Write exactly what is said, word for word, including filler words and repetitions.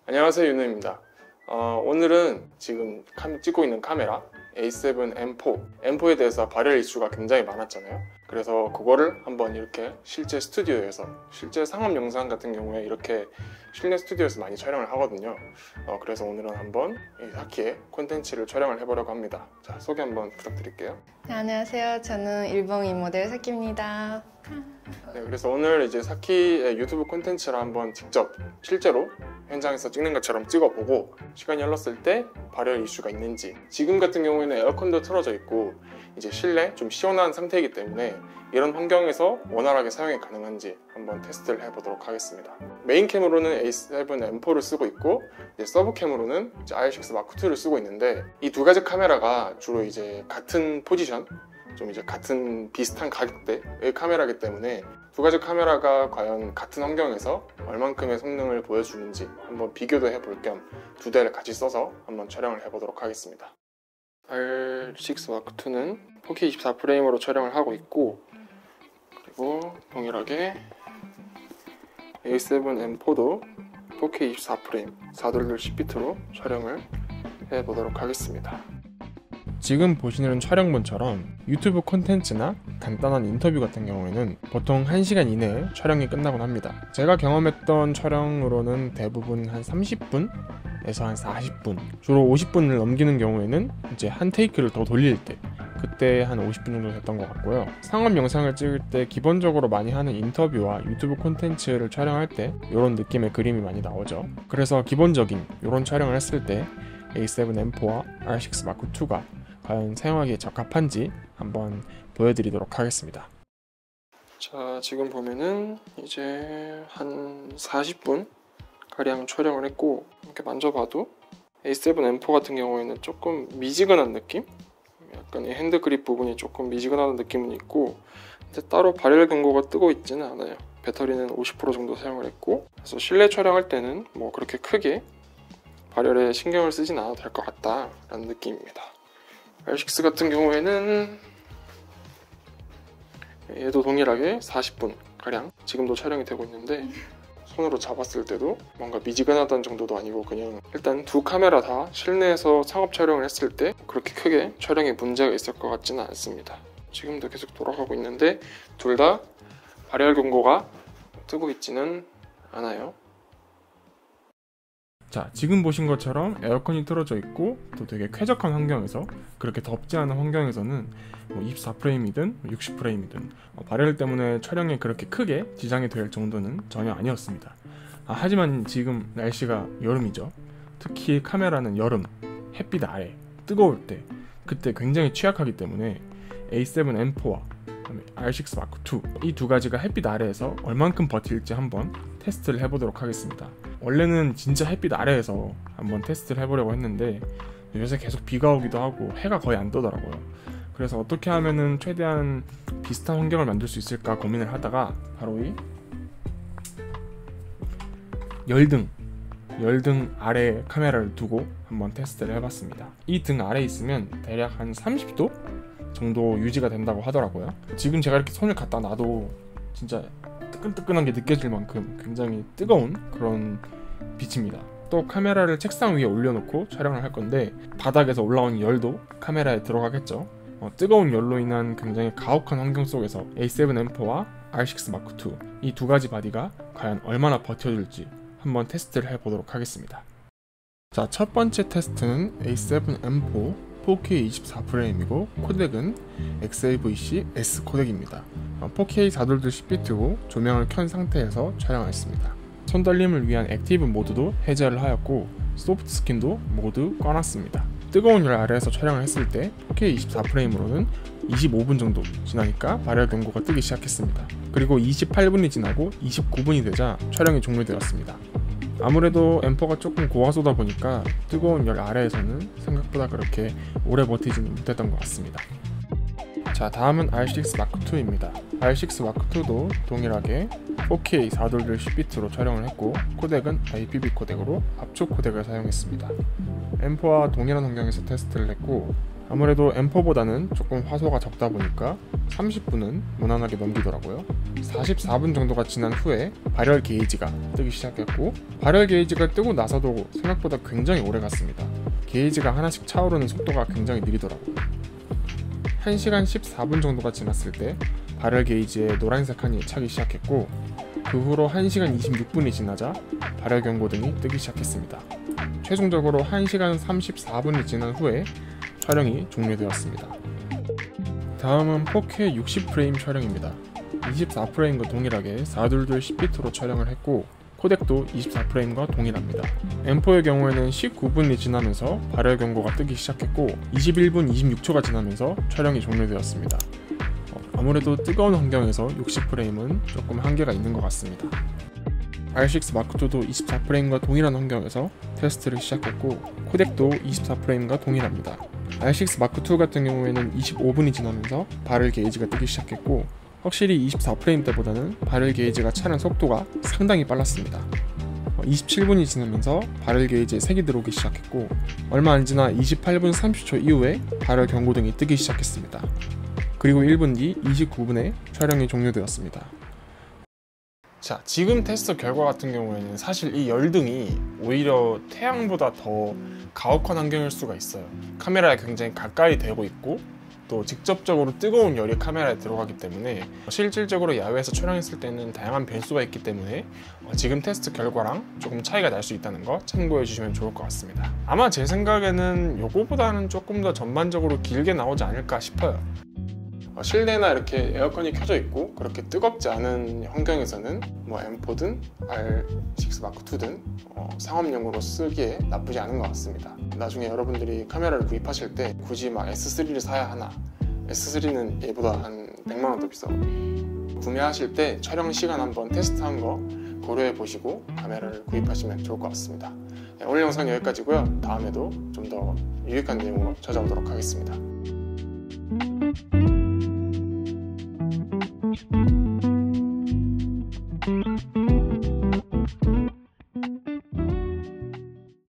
안녕하세요, 윤우입니다. 어, 오늘은 지금 캄, 찍고 있는 카메라 에이 세븐 엠 포 엠 포에 대해서 발열 이슈가 굉장히 많았잖아요. 그래서 그거를 한번 이렇게 실제 스튜디오에서, 실제 상업 영상 같은 경우에 이렇게 실내 스튜디오에서 많이 촬영을 하거든요. 어, 그래서 오늘은 한번 이 사키의 콘텐츠를 촬영을 해보려고 합니다. 자, 소개 한번 부탁드릴게요. 네, 안녕하세요. 저는 일본인 모델 사키입니다. 네, 그래서 오늘 이제 사키의 유튜브 콘텐츠를 한번 직접 실제로 현장에서 찍는 것처럼 찍어보고, 시간이 흘렀을 때 발열 이슈가 있는지, 지금 같은 경우에는 에어컨도 틀어져 있고 이제 실내 좀 시원한 상태이기 때문에 이런 환경에서 원활하게 사용이 가능한지 한번 테스트를 해보도록 하겠습니다. 메인 캠으로는 에이 세븐 엠 포를 쓰고 있고, 이제 서브 캠으로는 이제 아이 식스 마크 투를 쓰고 있는데, 이 두 가지 카메라가 주로 이제 같은 포지션, 좀 이제 같은 비슷한 가격대의 카메라이기 때문에 두 가지 카메라가 과연 같은 환경에서 얼만큼의 성능을 보여주는지 한번 비교도 해볼 겸 두 대를 같이 써서 한번 촬영을 해보도록 하겠습니다. 알 식스 마크 투는 포 케이 이십사 프레임으로 촬영을 하고 있고, 그리고 동일하게 에이 세븐 엠 포도 포 케이 이십사 프레임 사백십 비트로 촬영을 해보도록 하겠습니다. 지금 보시는 촬영본처럼 유튜브 콘텐츠나 간단한 인터뷰 같은 경우에는 보통 한 시간 이내에 촬영이 끝나곤 합니다. 제가 경험했던 촬영으로는 대부분 한 삼십 분에서 한 사십 분, 주로 오십 분을 넘기는 경우에는 이제 한 테이크를 더 돌릴 때, 그때 한 오십 분 정도 됐던 것 같고요. 상업 영상을 찍을 때 기본적으로 많이 하는 인터뷰와 유튜브 콘텐츠를 촬영할 때 이런 느낌의 그림이 많이 나오죠. 그래서 기본적인 이런 촬영을 했을 때 에이 세븐 엠 포와 알 식스 마크 투가 과연 사용하기에 적합한지 한번 보여드리도록 하겠습니다. 자, 지금 보면은 이제 한 사십 분 가량 촬영을 했고, 이렇게 만져봐도 에이 세븐 엠 포 같은 경우에는 조금 미지근한 느낌? 약간 이 핸드 그립 부분이 조금 미지근한 느낌은 있고, 근데 따로 발열 경고가 뜨고 있지는 않아요. 배터리는 오십 퍼센트 정도 사용을 했고, 그래서 실내 촬영할 때는 뭐 그렇게 크게 발열에 신경을 쓰진 않아도 될 것 같다라는 느낌입니다. 알 식스 같은 경우에는 얘도 동일하게 사십 분 가량 지금도 촬영이 되고 있는데, 손으로 잡았을 때도 뭔가 미지근하다는 정도도 아니고, 그냥 일단 두 카메라 다 실내에서 상업 촬영을 했을 때 그렇게 크게 촬영에 문제가 있을 것 같지는 않습니다. 지금도 계속 돌아가고 있는데 둘 다 발열 경고가 뜨고 있지는 않아요. 자, 지금 보신 것처럼 에어컨이 틀어져 있고 또 되게 쾌적한 환경에서, 그렇게 덥지 않은 환경에서는 뭐 이십사 프레임이든 육십 프레임이든 어, 발열 때문에 촬영에 그렇게 크게 지장이 될 정도는 전혀 아니었습니다. 아, 하지만 지금 날씨가 여름이죠. 특히 카메라는 여름, 햇빛 아래, 뜨거울 때 그때 굉장히 취약하기 때문에 에이 세븐 엠 포와 알 식스 마크 투 이 두 가지가 햇빛 아래에서 얼만큼 버틸지 한번 테스트를 해보도록 하겠습니다. 원래는 진짜 햇빛 아래에서 한번 테스트를 해보려고 했는데 요새 계속 비가 오기도 하고 해가 거의 안 뜨더라고요. 그래서 어떻게 하면은 최대한 비슷한 환경을 만들 수 있을까 고민을 하다가 바로 이 열등 열등 아래에 카메라를 두고 한번 테스트를 해봤습니다. 이 등 아래에 있으면 대략 한 삼십 도 정도 유지가 된다고 하더라고요. 지금 제가 이렇게 손을 갖다 놔도 진짜 뜨끈뜨끈한 게 느껴질 만큼 굉장히 뜨거운 그런 빛입니다. 또 카메라를 책상 위에 올려놓고 촬영을 할 건데, 바닥에서 올라오는 열도 카메라에 들어가겠죠. 어, 뜨거운 열로 인한 굉장히 가혹한 환경 속에서 에이 세븐 엠 포와 알 식스 마크 투 이 두 가지 바디가 과연 얼마나 버텨줄지 한번 테스트를 해보도록 하겠습니다. 자, 첫 번째 테스트는 에이 세븐 엠 포 포 케이 이십사 프레임이고, 코덱은 엑스 에이 브이 씨 에스 코덱입니다. 포 케이 사백십 비트고 조명을 켠 상태에서 촬영했습니다. 손떨림을 위한 액티브 모드도 해제를 하였고, 소프트 스킨도 모두 꺼놨습니다. 뜨거운 열 아래에서 촬영을 했을 때 포 케이 이십사 프레임으로는 이십오 분 정도 지나니까 발열 경고가 뜨기 시작했습니다. 그리고 이십팔 분이 지나고 이십구 분이 되자 촬영이 종료되었습니다. 아무래도 엠 포가 조금 고화소다 보니까 뜨거운 열 아래에서는 생각보다 그렇게 오래 버티지는 못했던 것 같습니다. 자, 다음은 알 식스 마크 투입니다. 알 식스 마크 투도 동일하게 포 케이 사백십 비트로 촬영을 했고, 코덱은 에이 피 비 코덱으로 압축 코덱을 사용했습니다. 엠 포와 동일한 환경에서 테스트를 했고, 아무래도 엠 포보다는 조금 화소가 적다 보니까 삼십 분은 무난하게 넘기더라고요. 사십사 분 정도가 지난 후에 발열 게이지가 뜨기 시작했고, 발열 게이지가 뜨고 나서도 생각보다 굉장히 오래 갔습니다. 게이지가 하나씩 차오르는 속도가 굉장히 느리더라고요. 한 시간 십사 분 정도가 지났을 때 발열 게이지에 노란색 칸이 차기 시작했고, 그 후로 한 시간 이십육 분이 지나자 발열 경고등이 뜨기 시작했습니다. 최종적으로 한 시간 삼십사 분이 지난 후에 촬영이 종료되었습니다. 다음은 포케 육십 프레임 촬영입니다. 이십사 프레임과 동일하게 사백이십이 십 비트로 촬영을 했고, 코덱도 이십사 프레임과 동일합니다. 엠 포의 경우에는 십구 분이 지나면서 발열 경고가 뜨기 시작했고, 이십일 분 이십육 초가 지나면서 촬영이 종료되었습니다. 아무래도 뜨거운 환경에서 육십 프레임은 조금 한계가 있는 것 같습니다. 알 식스 마크 투도 이십사 프레임과 동일한 환경에서 테스트를 시작했고, 코덱도 이십사 프레임과 동일합니다. 알 식스 마크 투 같은 경우에는 이십오 분이 지나면서 발열 게이지가 뜨기 시작했고, 확실히 이십사 프레임 때보다는 발열 게이지가 차는 속도가 상당히 빨랐습니다. 이십칠 분이 지나면서 발열 게이지에 색이 들어오기 시작했고, 얼마 안 지나 이십팔 분 삼십 초 이후에 발열 경고등이 뜨기 시작했습니다. 그리고 일 분 뒤 이십구 분에 촬영이 종료되었습니다. 자, 지금 테스트 결과 같은 경우에는 사실 이 열등이 오히려 태양보다 더 가혹한 환경일 수가 있어요. 카메라에 굉장히 가까이 대고 있고, 또 직접적으로 뜨거운 열이 카메라에 들어가기 때문에 실질적으로 야외에서 촬영했을 때는 다양한 변수가 있기 때문에 지금 테스트 결과랑 조금 차이가 날 수 있다는 거 참고해 주시면 좋을 것 같습니다. 아마 제 생각에는 요거보다는 조금 더 전반적으로 길게 나오지 않을까 싶어요. 실내나 이렇게 에어컨이 켜져 있고 그렇게 뜨겁지 않은 환경에서는 뭐 엠 포든 알 식스 마크 투든 어, 상업용으로 쓰기에 나쁘지 않은 것 같습니다. 나중에 여러분들이 카메라를 구입하실 때 굳이 막 에스 쓰리를 사야 하나, 에스 쓰리는 얘보다 한 백만 원 더 비싸고, 구매하실 때 촬영 시간 한번 테스트한 거 고려해 보시고 카메라를 구입하시면 좋을 것 같습니다. 네, 오늘 영상 여기까지고요. 다음에도 좀 더 유익한 내용으로 찾아오도록 하겠습니다. Thank you.